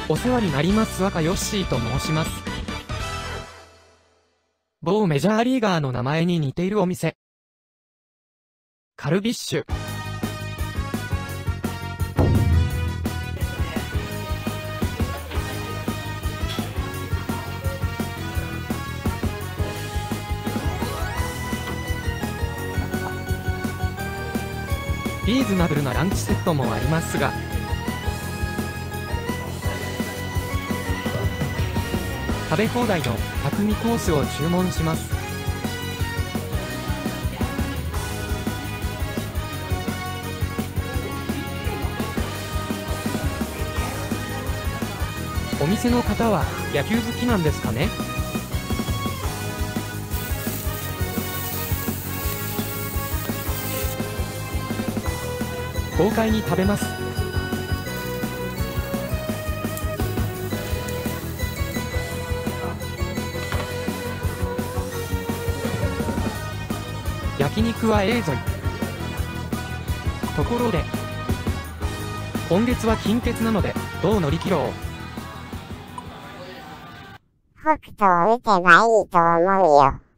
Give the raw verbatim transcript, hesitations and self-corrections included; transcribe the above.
お世話になります若ヨッシーと申します。某メジャーリーガーの名前に似ているお店。カルビッシュ。リーズナブルなランチセットもありますが、食べ放題の匠コースを注文します。お店の方は野球好きなんですかね？豪快に食べます。焼肉はええぞい。ところで、今月は金欠なので、どう乗り切ろう。 北斗を打てばいいと思うよ。